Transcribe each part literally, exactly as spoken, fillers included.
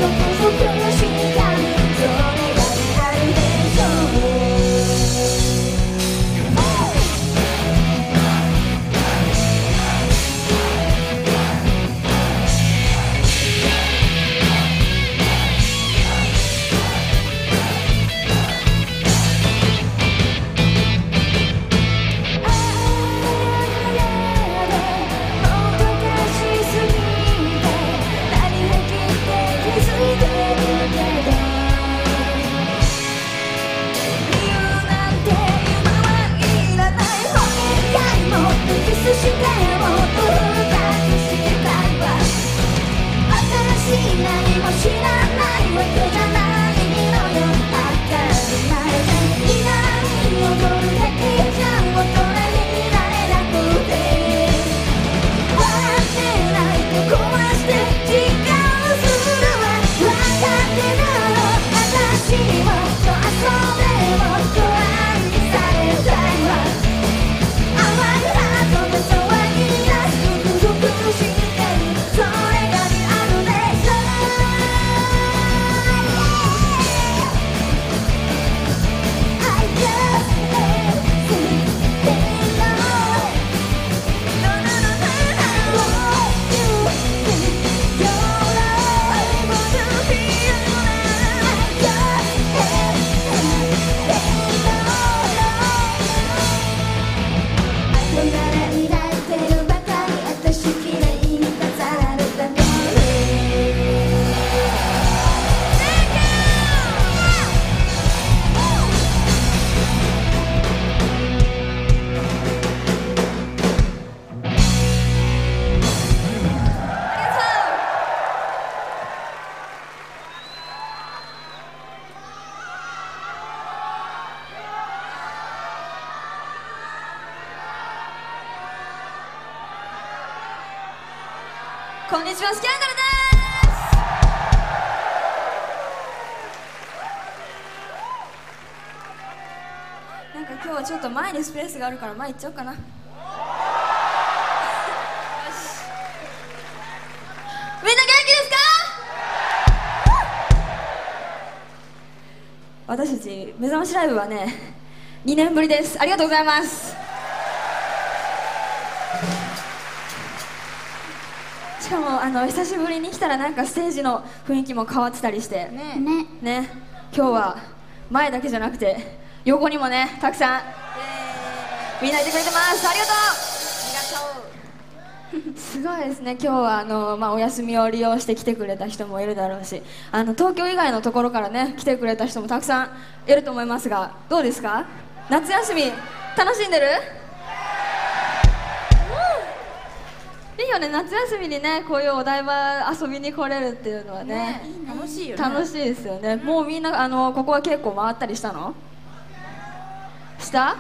こんにちは、スキャンダルです。なんか今日はちょっと前にスペースがあるから前行っちゃおうかな。よし、みんな元気ですか？私たち目覚ましライブはねにねんぶりです。ありがとうございます。しかもあの久しぶりに来たらなんかステージの雰囲気も変わってたりしてねねね、今日は前だけじゃなくて横にもねたくさんみんないてくれてます。ありがとう。ありがとう。すごいですね。今日はあの、まあ、お休みを利用して来てくれた人もいるだろうし、あの東京以外のところからね来てくれた人もたくさんいると思いますが、どうですか？夏休み楽しんでる？いいよね、夏休みにねこういうお台場遊びに来れるっていうのは ね, ねいいね楽しいよね。楽しいですよね、うん、もうみんなあのここは結構回ったりしたの？した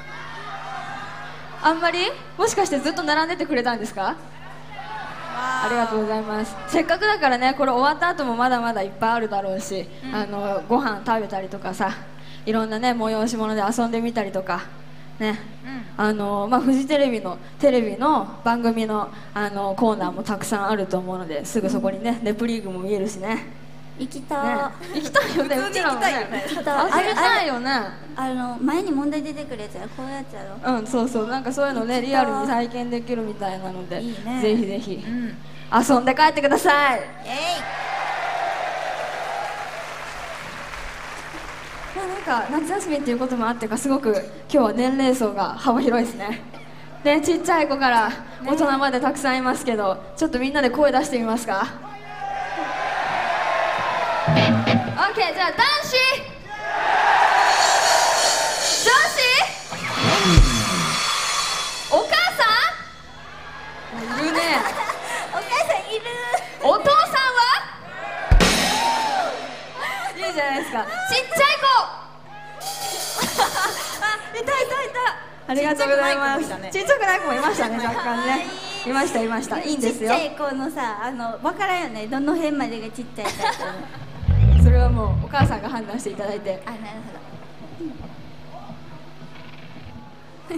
あんまり？もしかしてずっと並んでてくれたんですか？ありがとうございます。せっかくだからねこれ終わった後もまだまだいっぱいあるだろうし、うん、あのご飯食べたりとかさ、いろんなね催し物で遊んでみたりとかね、うん、あのまあ、フジテレビのテレビの番組の、あのコーナーもたくさんあると思うので、すぐそこにね、うん、ネプリーグも見えるしね。行きた、ね、行きたいよね。うちらもね遊びたいよね。あの前に問題出てくるやつや、こういうやつやろ。うん、そうそう、なんかそういうのねリアルに体験できるみたいなので、いいね、ぜひぜひ、うん、遊んで帰ってください。えい。なんか夏休みっていうこともあってか、すごく今日は年齢層が幅広いですね。で、ちっちゃい子から大人までたくさんいますけど、ちょっとみんなで声出してみますか。 OK、 じゃあ男子女子お母さんいるね。お母さんいる。お父さんはいいじゃないですか。ちっちゃい子いたいたいた。ありがとうございます。ちっちゃくない子もいましたね、若干ね。いましたいました。いいんですよ。ちっちゃい子のさ、あの分からんよね、どの辺までがちっちゃいかってそれはもうお母さんが判断していただいて。あ、なるほど。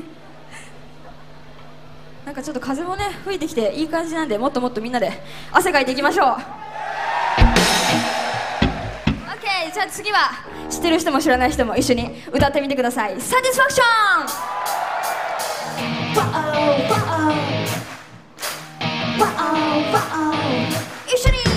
なんかちょっと風もね吹いてきていい感じなんで、もっともっとみんなで汗かいていきましょう。 じゃあ次は知ってる人も知らない人も一緒に歌ってみてください。サティスファクション。一緒に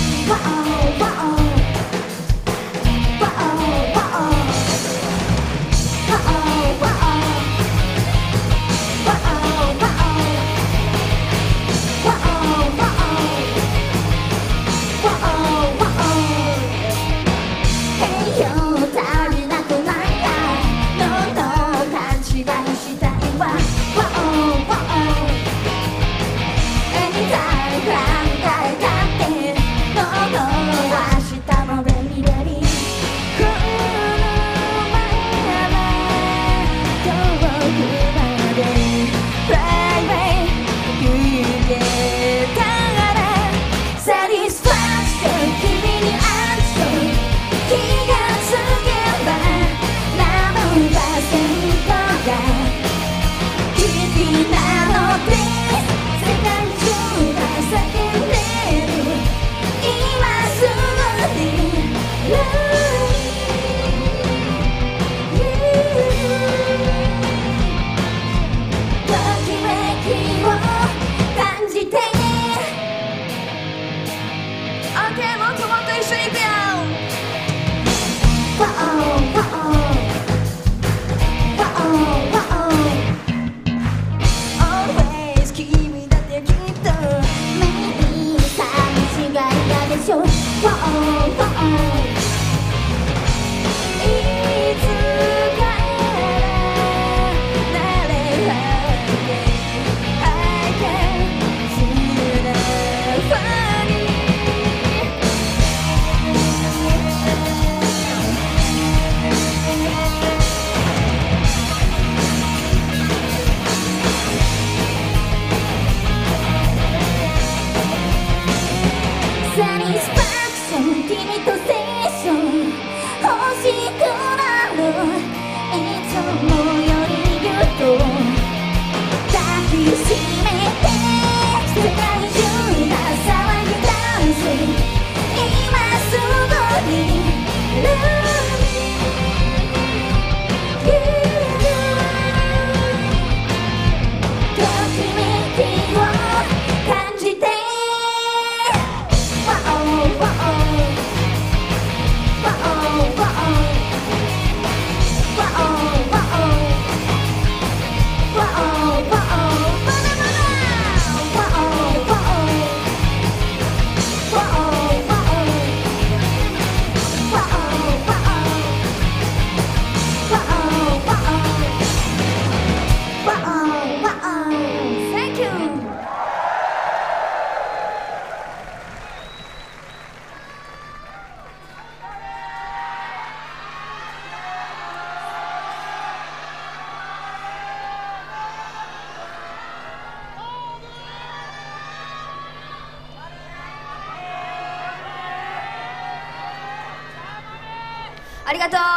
ありがとう。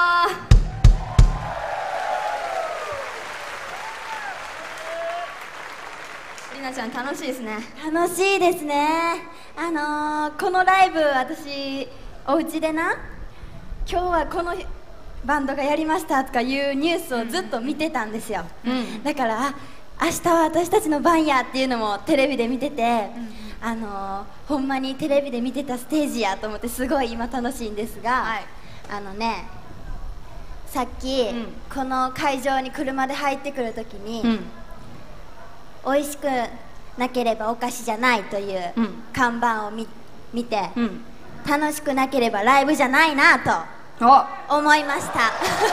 りなちゃん楽しいですね。 楽しいですね。あのー、このライブ私お家でな、今日はこのバンドがやりましたとかいうニュースをずっと見てたんですよ、うん、だからあ明日は私たちの番やっていうのもテレビで見てて、うん、あのー、ほんまにテレビで見てたステージやと思ってすごい今楽しいんですが、はい、あのね、さっき、うん、この会場に車で入ってくるときに、うん、美味しくなければお菓子じゃないという看板を 見, 見て、うん、楽しくなければライブじゃないなと思いました、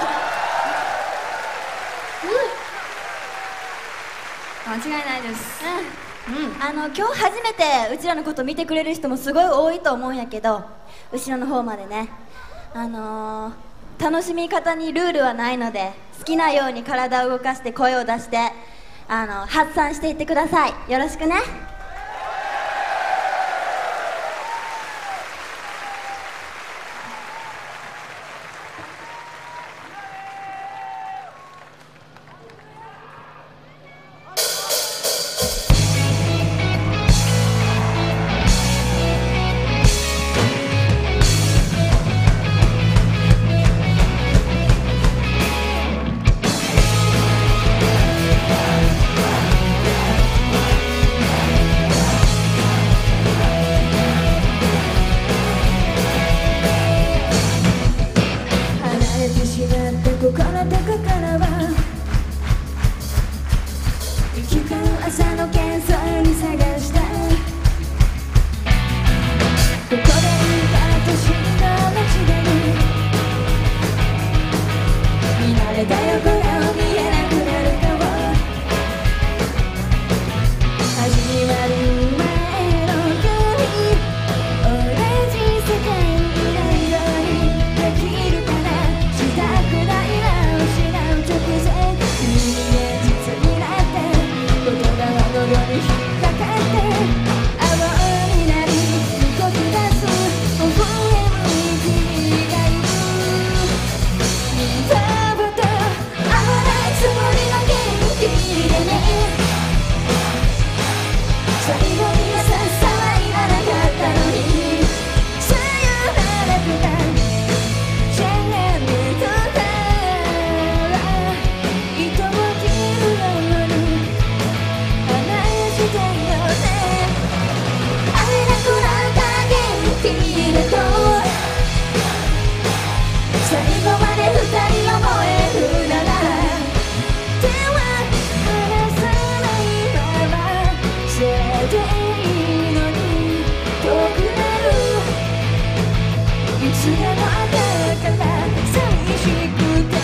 うん、間違いないです、 うんうん、あの今日初めてうちらのこと見てくれる人もすごい多いと思うんやけど、後ろの方までね、あのー、楽しみ方にルールはないので好きなように体を動かして声を出してあの発散していってください。よろしくね。 いつでも朝から寂しくて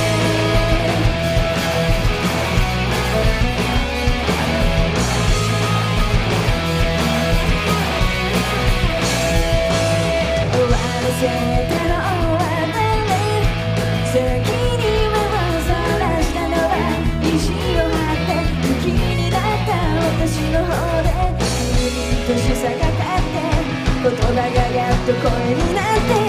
終わらせたのは誰先に目をそらしたのは意地を張って武器になった私の方で年差がかって言葉がやっと声になって